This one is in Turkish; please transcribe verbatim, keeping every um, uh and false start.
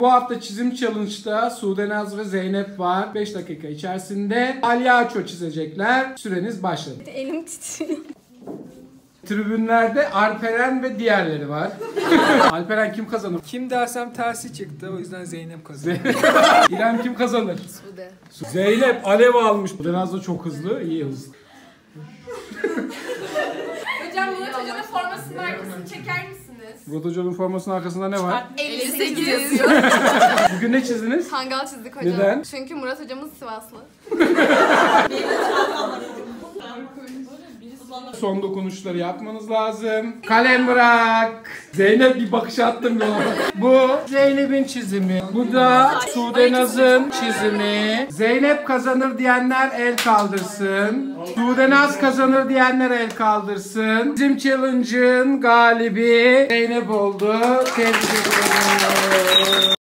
Bu hafta çizim challenge'da Sude Naz ve Zeynep var. beş dakika içerisinde palyaço çizecekler. Süreniz başladı. Elim titriyor. Tribünlerde Alperen ve diğerleri var. Alperen kim kazanır? Kim dersem tersi çıktı, o yüzden Zeynep kazandı. İrem kim kazanır? Sude. Zeynep alev almış. Sude Naz da çok hızlı, iyi hızlı. Hocam Murat Hoca'nın formasının arkasını çeker misiniz? Murat Hoca'nın formasının arkasında ne var? elli sekiz yazıyor. Bugün ne çizdiniz? Hangal çizdik hocam. Neden? Çünkü Murat hocamız Sivaslı. Son dokunuşları yapmanız lazım. Kalem bırak. Zeynep bir bakış attım yola. Bu Zeynep'in çizimi. Bu da Sude Naz'ın çizimi. Zeynep kazanır diyenler el kaldırsın. Sude Naz kazanır diyenler el kaldırsın. Bizim challenge'ın galibi Zeynep oldu. Tebrik ederim.